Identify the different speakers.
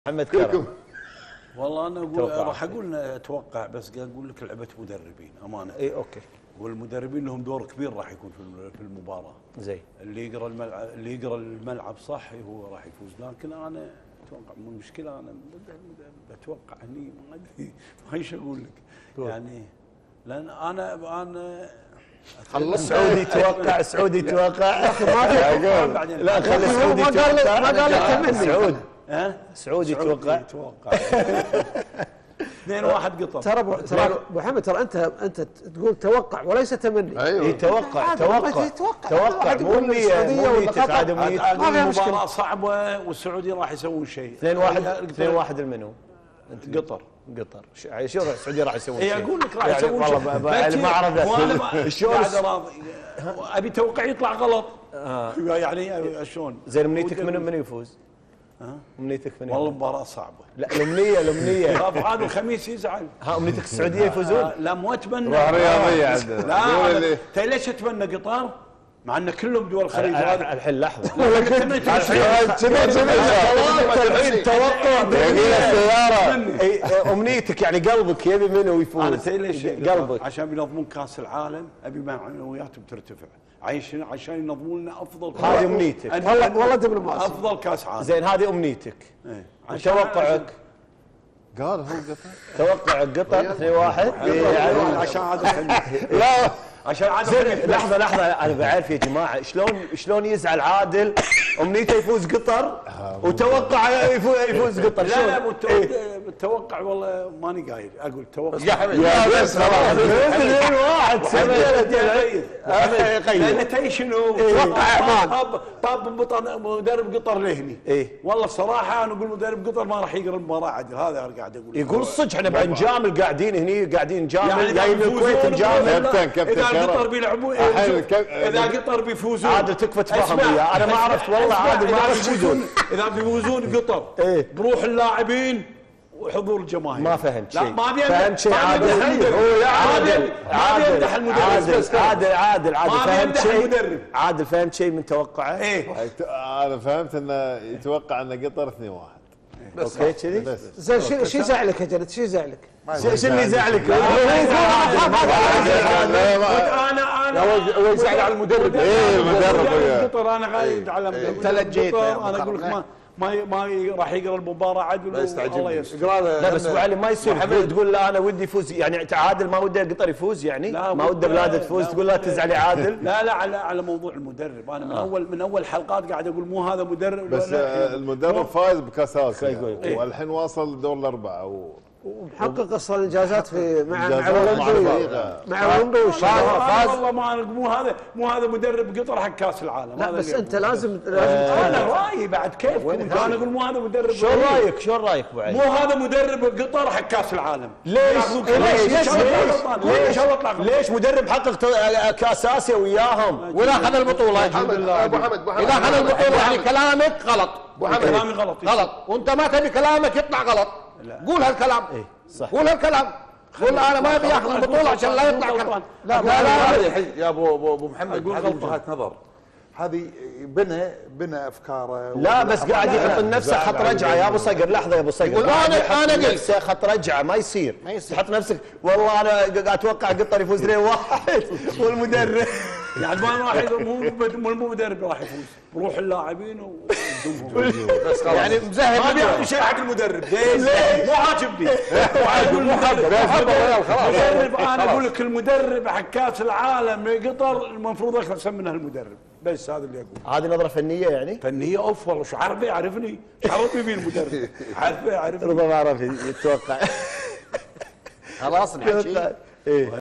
Speaker 1: محمد كرم.
Speaker 2: والله انا اقول راح اقول اتوقع، بس اقول لك لعبه مدربين امانه.
Speaker 1: اي اوكي.
Speaker 2: والمدربين لهم دور كبير راح يكون في المباراه.
Speaker 1: زين.
Speaker 2: اللي يقرا الملعب صح هو راح يفوز، لكن انا اتوقع مو المشكله. انا اتوقع هني ما ادري ما ايش اقول لك يعني، لان انا
Speaker 1: خلص. سعودي يتوقع، سعودي يتوقع. لا خلي سعودي يتوقع.
Speaker 3: ما قال لك تمني
Speaker 1: سعود.
Speaker 2: سعودي
Speaker 1: يتوقع.
Speaker 2: 2-1 قطر.
Speaker 3: ترى ابو محمد، ترى انت تقول توقع وليس تمني.
Speaker 1: ايوه يتوقع توقع مو
Speaker 3: السعوديه
Speaker 1: تعادل.
Speaker 2: المباراه صعبه والسعوديه راح يسوون شيء.
Speaker 1: 2-1 لمنو؟
Speaker 2: قطر.
Speaker 1: شو السعوديه راح يسوون
Speaker 2: شيء؟ اقول لك راح يسوون شيء.
Speaker 1: والله ما اعرف
Speaker 2: شلون ابي توقع يطلع غلط. يعني شلون؟
Speaker 1: زين امنيتك من يفوز؟ امنيتك من؟
Speaker 2: والله مباراه صعبه.
Speaker 1: لا الامنيه
Speaker 2: طب هذا الخميس يزعل.
Speaker 1: امنيتك السعوديه يفوزون؟
Speaker 2: لا مو اتمنى.
Speaker 4: رياضيه عندنا.
Speaker 2: لا ترى ليش اتمنى قطر؟ مع ان كلهم دول الخليج.
Speaker 1: الحين لحظه.
Speaker 2: الحين
Speaker 1: توقع السياره. امنيتك يعني قلبك يبي منو يفوز؟
Speaker 2: انا ليش
Speaker 1: قلبك
Speaker 2: عشان بينظمون كاس العالم، ابي معنوياتهم ترتفع عشان ينظمون لنا افضل.
Speaker 1: هذه امنيتك.
Speaker 3: والله دبلوماسي.
Speaker 2: افضل كاس عالم.
Speaker 1: زين هذه امنيتك. توقعك؟
Speaker 4: قال هو قطر.
Speaker 1: توقعك قطر 2-1.
Speaker 2: عشان هذا
Speaker 1: لا
Speaker 2: عشان عادل.
Speaker 1: لحظه انا بعرف يا جماعه شلون يزعل عادل. امنيته يفوز قطر وتوقع يفوز قطر.
Speaker 2: لا التوقع والله ماني قايل اقول توقع
Speaker 1: يا بس خلاص 2-1 سجلت
Speaker 2: لان تدري شنو؟
Speaker 1: توقع اعمال.
Speaker 2: طاب مدرب قطر لهني. والله الصراحه انا اقول مدرب قطر ما راح يقرا المباراه عدل. هذا انا قاعد اقول.
Speaker 1: يقول الصدق احنا بنجامل قاعدين هني قاعدين نجامل جايين من الكويت نجامل.
Speaker 2: اذا قطر بيلعبون اذا قطر بيفوزون
Speaker 1: عادل تكفى تفهم وياه. انا ما عرفت والله عادل ما عرفت يفوزون.
Speaker 2: اذا بيفوزون قطر بروح اللاعبين وحضور الجماهير.
Speaker 1: ما فهمت شيء.
Speaker 2: ما
Speaker 1: فهمت شيء عادل. عادل فهمت شيء من توقعه.
Speaker 4: انا فهمت انه يتوقع ان قطر 2-1
Speaker 1: بس. اوكي كذي.
Speaker 3: زين شو يزعلك يا جلد؟ شو يزعلك؟
Speaker 1: شو اللي يزعلك؟
Speaker 2: انا
Speaker 4: هو يزعل على المدرب. المدرب
Speaker 2: قطر انا قاعد على
Speaker 1: انت لجيت.
Speaker 2: انا اقول لك ما راح يقرا المباراه عدل. الله يستر.
Speaker 1: لا بس ابو علي ما يصير تقول لا انا ودي يفوز يعني عادل ما وده قطر يفوز يعني ما وده بلاده تفوز تقول لا تزعل يا عادل.
Speaker 2: لا على موضوع المدرب. انا من اول حلقات قاعد اقول مو هذا مدرب.
Speaker 4: بس المدرب فايز بكاس اسيا والحين واصل لدور الاربعه
Speaker 3: ومحقق اصلا انجازات في مع ولندو
Speaker 2: فاز. والله مو هذا مدرب قطر حق كاس العالم.
Speaker 3: لا بس انت لازم
Speaker 2: انا رايي بعد كيف انا اقول مو هذا مدرب.
Speaker 1: شو رايك ابو علي؟
Speaker 2: مو هذا مدرب قطر حق كاس العالم.
Speaker 1: ليش مدرب حقق كاس اسيا وياهم ولا اخذ البطوله؟
Speaker 4: ابو حمد
Speaker 1: اذا اخذ البطوله يعني كلامك غلط.
Speaker 2: كلامي غلط
Speaker 1: وانت ما تبي كلامك يطلع غلط. قول هالكلام. قول هالكلام. قول انا ما ابي ياخذ البطوله عشان لا يطلع كلام.
Speaker 4: لا يا ابو محمد هذه وجهه نظر. هذه بنى افكاره.
Speaker 1: لا بس قاعد يحط لنفسه خط رجعه يا ابو صقر. لحظه يا ابو صقر. انا قلت خط رجعه ما يصير. تحط نفسك والله انا اتوقع قطر يفوز 2-1 والمدرب
Speaker 2: يعني ما راح مو المدرب راح يفوز. بروح اللاعبين والجمهور
Speaker 1: بس خلاص يعني مزهق.
Speaker 2: ما بيعطي شيء حق المدرب. ليه؟ مو عاجبني. انا اقول لك المدرب حق كاس العالم قطر المفروض احسن من هالمدرب. بس هذا اللي اقول.
Speaker 1: هذه نظره فنيه يعني؟
Speaker 2: فنيه اوف والله. شو عربي يعرفني؟ شو عربي بيه المدرب؟ عرفني
Speaker 1: ربما ما عرف يتوقع.
Speaker 4: خلاص نحكي.